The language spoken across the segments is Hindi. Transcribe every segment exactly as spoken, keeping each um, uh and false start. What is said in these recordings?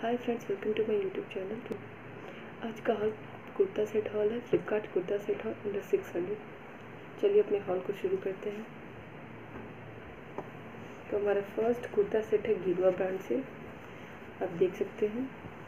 Hi friends, welcome to my YouTube channel. आज का हॉल कुर्ता सेट हॉल है, Flipkart kurta set haul under six hundred. चलिए अपने हॉल को शुरू करते हैं। तो हमारा फर्स्ट कुर्ता सेट है गिरुआ ब्रांड से, आप देख सकते हैं।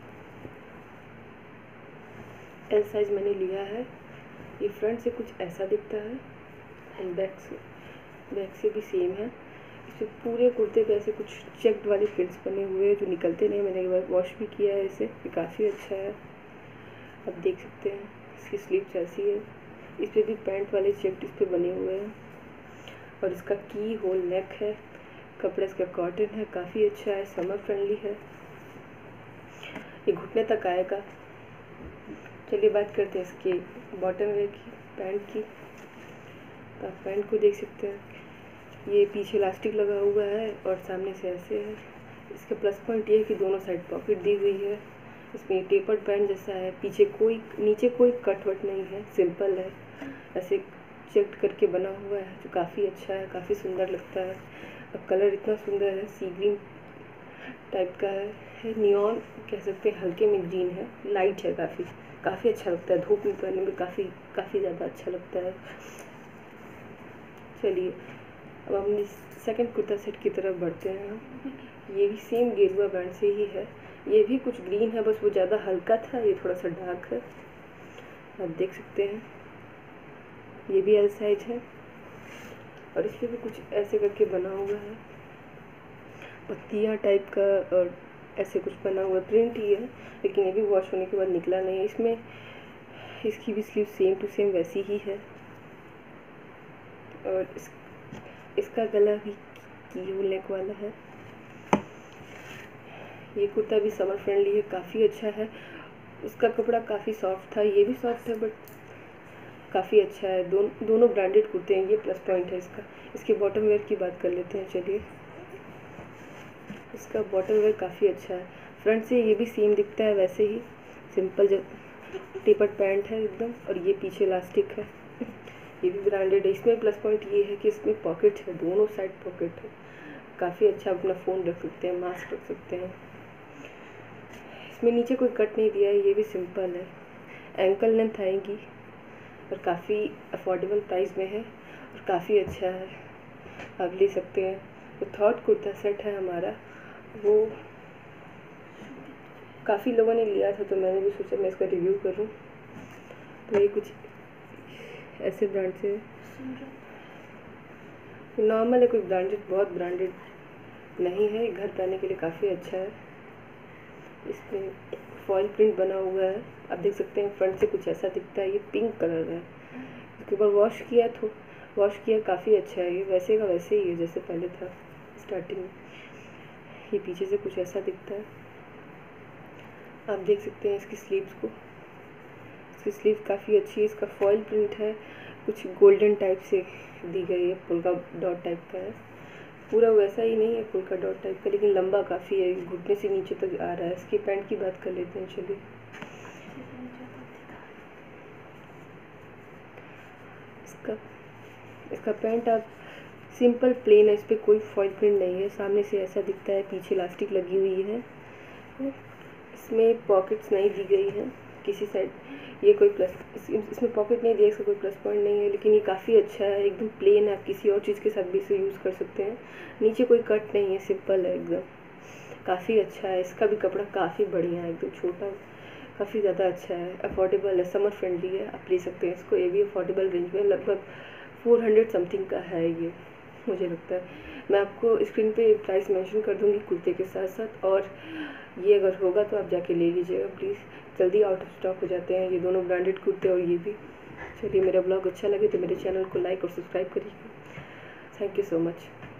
एल साइज मैंने लिया है। ये फ्रंट से कुछ ऐसा दिखता है एंड बैक से बैक से भी सेम है। इसमें पूरे कुर्ते पे ऐसे कुछ चेक्ड वाले प्रिंट्स बने हुए हैं जो निकलते नहीं। मैंने एक बार वॉश भी किया है इसे, ये काफ़ी अच्छा है। आप देख सकते हैं इसकी स्लीव्स ऐसी है। इस पर भी पैंट वाले चेक्ड इस पर बने हुए हैं और इसका की होल नेक है। कपड़ा इसका कॉटन है, काफ़ी अच्छा है, समर फ्रेंडली है। ये घुटने तक आएगा। चलिए बात करते हैं इसके बॉटम वेयर की, पैंट की। तो आप पैंट को देख सकते हैं, ये पीछे इलास्टिक लगा हुआ है और सामने से ऐसे है। इसका प्लस पॉइंट ये है कि दोनों साइड पॉकेट दी हुई है। इसमें टेपर्ड पैंट जैसा है, पीछे कोई नीचे कोई कट वट नहीं है, सिंपल है, ऐसे चेक्ड करके बना हुआ है जो काफ़ी अच्छा है, काफ़ी सुंदर लगता है। अब कलर इतना सुंदर है, सी ग्रीन टाइप का है, है नियॉन कह सकते हैं, हल्के में ग्रीन है, लाइट है, काफ़ी काफ़ी अच्छा लगता है। धूप में पहनने में काफ़ी काफ़ी ज़्यादा अच्छा लगता है। चलिए अब हम सेकंड कुर्ता सेट की तरफ बढ़ते हैं। ये भी सेम गेरुआ ब्रांड से ही है। ये भी कुछ ग्रीन है, बस वो ज़्यादा हल्का था, ये थोड़ा सा डार्क है, आप देख सकते हैं। ये भी एल साइज है और इसमें भी कुछ ऐसे करके बना हुआ है, पत्तियाँ टाइप का और ऐसे कुछ बना हुआ प्रिंट ही है, लेकिन ये भी वॉश होने के बाद निकला नहीं है। इसमें इसकी भी स्लीव सेम टू सेम वैसी ही है और इस, इसका गला भी कीहोल नेक वाला है। ये कुर्ता भी समर फ्रेंडली है, काफ़ी अच्छा है। उसका कपड़ा काफ़ी सॉफ्ट था, ये भी सॉफ्ट है बट काफ़ी अच्छा है। दोन, दोनों ब्रांडेड कुर्ते हैं, ये प्लस पॉइंट है इसका। इसके बॉटम वेयर की बात कर लेते हैं। चलिए, इसका बॉटम वेयर काफ़ी अच्छा है। फ्रंट से ये भी सेम दिखता है वैसे ही, सिंपल जो टेपर्ड पैंट है एकदम, और ये पीछे इलास्टिक है। ये भी ब्रांडेड है। इसमें प्लस पॉइंट ये है कि इसमें पॉकेट है, दोनों साइड पॉकेट है, काफ़ी अच्छा। अपना फ़ोन रख सकते हैं, मास्क रख सकते हैं। इसमें नीचे कोई कट नहीं दिया है, ये भी सिंपल है। एंकल लेंथ आएगी और काफ़ी अफोर्डेबल प्राइस में है और काफ़ी अच्छा है, आप ले सकते हैं। तो थर्ड कुर्ता सेट है हमारा, वो काफ़ी लोगों ने लिया था तो मैंने भी सोचा मैं इसका रिव्यू करूं। तो ये कुछ ऐसे ब्रांड से नॉर्मल है, कोई ब्रांडेड बहुत ब्रांडेड नहीं है। घर पहनने के लिए काफ़ी अच्छा है। इसमें फॉइल प्रिंट बना हुआ है, आप देख सकते हैं। फ्रंट से कुछ ऐसा दिखता है, ये पिंक कलर है। इसके ऊपर वॉश किया तो वॉश किया काफ़ी अच्छा है। ये वैसे का वैसे ही है जैसे पहले था स्टार्टिंग में। ये पीछे से कुछ ऐसा दिखता है, आप देख सकते हैं इसकी स्लीव्स को। इसकी स्लीव काफ़ी अच्छी है। इसका फॉइल प्रिंट है, कुछ गोल्डन टाइप से दी गई है, पुल्का डॉट टाइप का है। पूरा वैसा ही नहीं है पुल्का डॉट टाइप का, लेकिन लंबा काफ़ी है, घुटने से नीचे तक आ रहा है। इसकी पैंट की बात कर लेते हैं। चलिए, इसका इसका पैंट आप सिंपल प्लेन है, इस पर कोई फॉइल प्रिंट नहीं है। सामने से ऐसा दिखता है, पीछे इलास्टिक लगी हुई है। इसमें पॉकेट्स नहीं दी गई है किसी साइड। ये कोई प्लस इस, इसमें पॉकेट नहीं दिया, इसका कोई प्लस पॉइंट नहीं है, लेकिन ये काफ़ी अच्छा है, एकदम प्लेन है। आप किसी और चीज़ के साथ भी इसे यूज़ कर सकते हैं। नीचे कोई कट नहीं है, सिंपल है एकदम, काफ़ी अच्छा है। इसका भी कपड़ा काफ़ी बढ़िया है, एकदम छोटा, काफ़ी ज़्यादा अच्छा है। अफोर्डेबल है, समर फ्रेंडली है, आप ले सकते हैं इसको। ये भी अफोर्डेबल रेंज में, लगभग फोर हंड्रेड समथिंग का है ये, मुझे लगता है। मैं आपको स्क्रीन पे प्राइस मेंशन कर दूंगी कुर्ते के साथ साथ, और ये अगर होगा तो आप जाके ले लीजिएगा प्लीज़। जल्दी आउट ऑफ स्टॉक हो जाते हैं ये दोनों ब्रांडेड कुर्ते और ये भी। चलिए, मेरा ब्लॉग अच्छा लगे तो मेरे चैनल को लाइक और सब्सक्राइब करिएगा। Thank you so much.